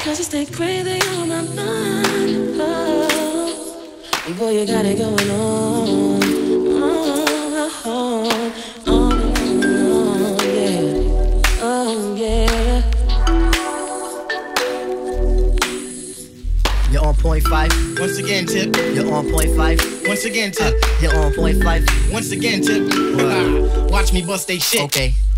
Cause you stay crazy on my mind. Oh, boy, you got it going on. Oh, yeah. Oh, yeah. You're on point five. Once again, Tip. You're on point five. Once again, Tip. You're on point five. Once again, Tip. Watch me bust they shit. Okay.